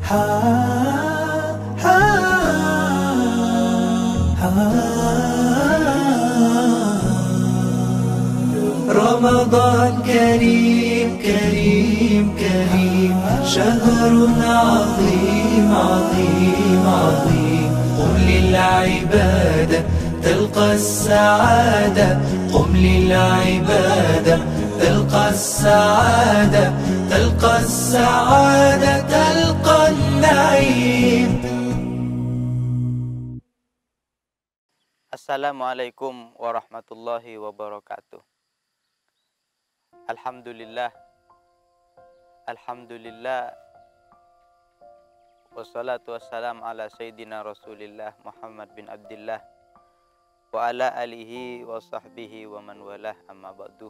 Ha, ha, ha. رمضان كريم كريم كريم، شهر عظيم عظيم عظيم. قم للعبادة تلقى السعادة، قم للعبادة تلقى السعادة، تلقى السعادة تلقى النعيم. Assalamualaikum warahmatullahi wabarakatuh. Alhamdulillah, Alhamdulillah, wassalatu wassalam ala Sayyidina Rasulillah Muhammad bin Abdillah wa ala alihi wa sahbihi wa man walah, amma ba'du.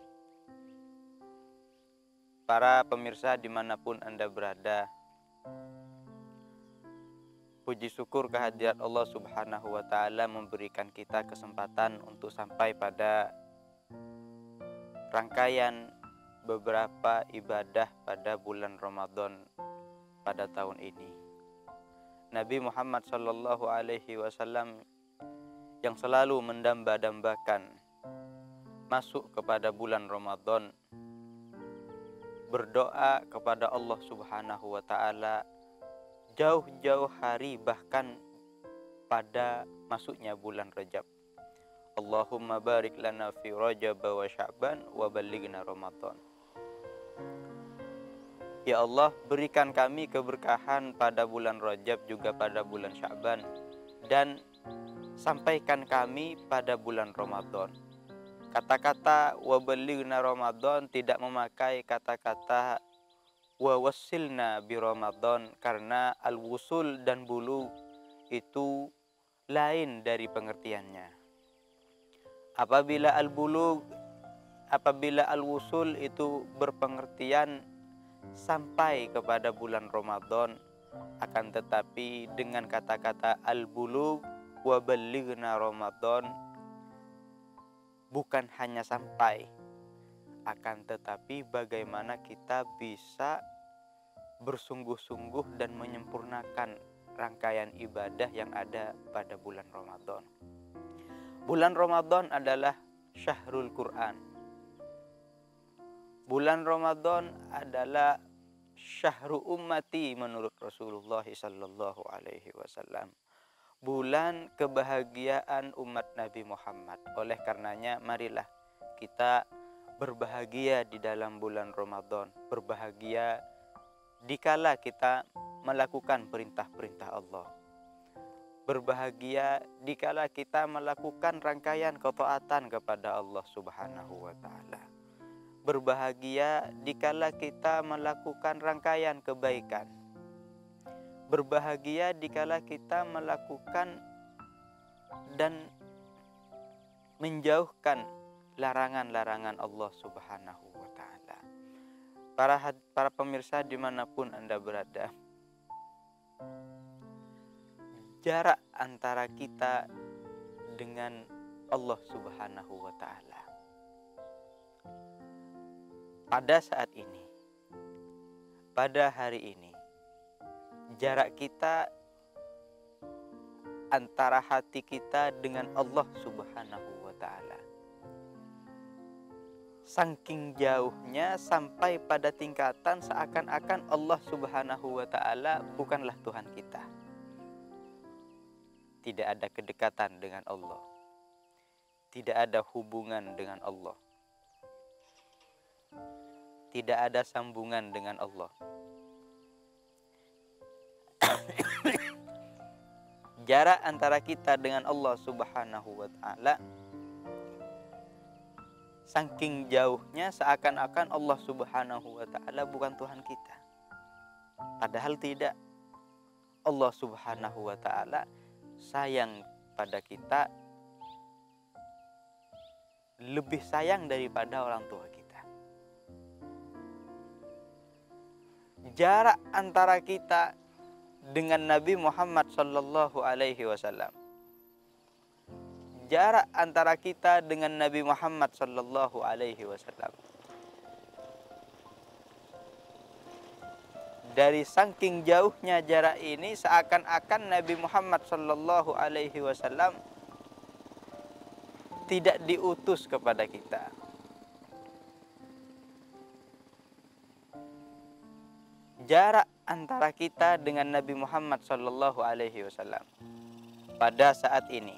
Para pemirsa dimanapun Anda berada, puji syukur kehadirat Allah Subhanahu wa ta'ala memberikan kita kesempatan untuk sampai pada rangkaian beberapa ibadah pada bulan Ramadan pada tahun ini. Nabi Muhammad sallallahu alaihi wasallam yang selalu mendamba-dambakan masuk kepada bulan Ramadan, berdoa kepada Allah Subhanahu wa ta'ala jauh-jauh hari, bahkan pada masuknya bulan Rajab. Allahumma barik lana fi Rajab wa Sya'ban wa ballighna Ramadan. Ya Allah, berikan kami keberkahan pada bulan Rajab juga pada bulan Sya'ban, dan sampaikan kami pada bulan Ramadan. Kata-kata wa ballighna Ramadan tidak memakai kata-kata wa wassilna bi Ramadan, karena al-wusul dan bulu itu lain dari pengertiannya. Apabila al-wusul itu berpengertian sampai kepada bulan Ramadan, akan tetapi dengan kata-kata al-bulugh wa ballighna Ramadan bukan hanya sampai, akan tetapi bagaimana kita bisa bersungguh-sungguh dan menyempurnakan rangkaian ibadah yang ada pada bulan Ramadan. Bulan Ramadan adalah syahrul Quran. Bulan Ramadan adalah syahru ummati menurut Rasulullah sallallahu alaihi wasallam. Bulan kebahagiaan umat Nabi Muhammad. Oleh karenanya marilah kita berbahagia di dalam bulan Ramadan. Berbahagia dikala kita melakukan perintah-perintah Allah. Berbahagia dikala kita melakukan rangkaian ketaatan kepada Allah Subhanahu wa ta'ala. Berbahagia dikala kita melakukan rangkaian kebaikan. Berbahagia dikala kita melakukan dan menjauhkan larangan-larangan Allah Subhanahu wa ta'ala. Para pemirsa dimanapun Anda berada, jarak antara kita dengan Allah Subhanahu wa ta'ala pada saat ini, pada hari ini, jarak kita antara hati kita dengan Allah Subhanahu wa ta'ala saking jauhnya sampai pada tingkatan seakan-akan Allah Subhanahu wa ta'ala bukanlah Tuhan kita. Tidak ada kedekatan dengan Allah. Tidak ada hubungan dengan Allah. Tidak ada sambungan dengan Allah. Jarak antara kita dengan Allah Subhanahu wa ta'ala saking jauhnya seakan-akan Allah Subhanahu wa ta'ala bukan Tuhan kita. Padahal tidak. Allah Subhanahu wa ta'ala sayang pada kita lebih sayang daripada orang tua kita. Jarak antara kita dengan Nabi Muhammad sallallahu alaihi wasallam, jarak antara kita dengan Nabi Muhammad sallallahu alaihi wasallam dari saking jauhnya jarak ini seakan-akan Nabi Muhammad Sallallahu Alaihi Wasallam tidak diutus kepada kita. Jarak antara kita dengan Nabi Muhammad Sallallahu Alaihi Wasallam pada saat ini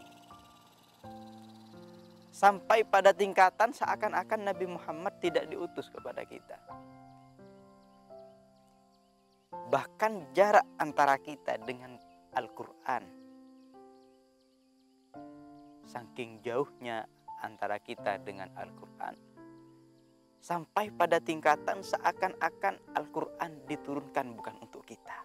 sampai pada tingkatan seakan-akan Nabi Muhammad tidak diutus kepada kita. Bahkan jarak antara kita dengan Al-Quran, saking jauhnya antara kita dengan Al-Quran, sampai pada tingkatan seakan-akan Al-Quran diturunkan bukan untuk kita.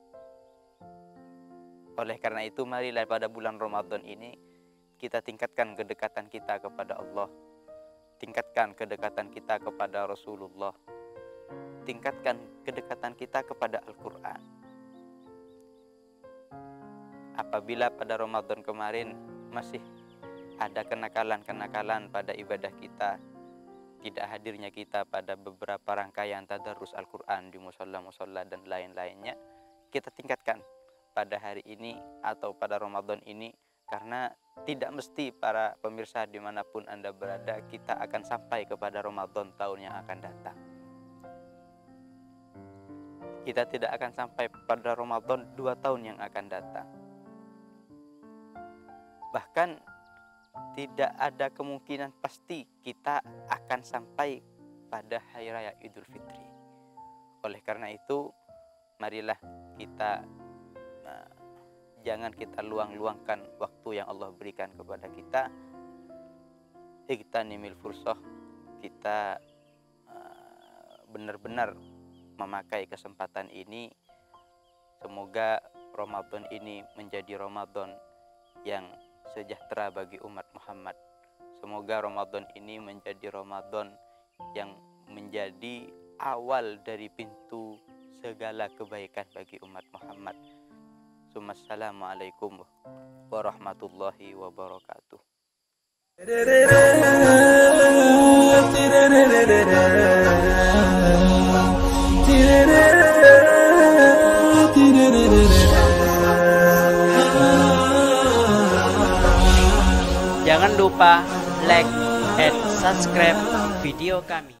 Oleh karena itu, marilah pada bulan Ramadan ini kita tingkatkan kedekatan kita kepada Allah, tingkatkan kedekatan kita kepada Rasulullah, tingkatkan kedekatan kita kepada Al-Quran. Apabila pada Ramadan kemarin masih ada kenakalan-kenakalan pada ibadah kita, tidak hadirnya kita pada beberapa rangkaian tadarus Al-Quran di musholla-musholla dan lain-lainnya, kita tingkatkan pada hari ini atau pada Ramadan ini, karena tidak mesti para pemirsa dimanapun Anda berada, kita akan sampai kepada Ramadan tahun yang akan datang. Kita tidak akan sampai pada Ramadan 2 tahun yang akan datang. Bahkan tidak ada kemungkinan pasti kita akan sampai pada Hari Raya Idul Fitri. Oleh karena itu, marilah kita jangan kita luang-luangkan waktu yang Allah berikan kepada kita. Igtanimil fursah, kita benar-benar memakai kesempatan ini. Semoga Ramadan ini menjadi Ramadan yang sejahtera bagi umat Muhammad. Semoga Ramadan ini menjadi Ramadan yang menjadi awal dari pintu segala kebaikan bagi umat Muhammad. Assalamualaikum warahmatullahi wabarakatuh. Jangan lupa like and subscribe video kami.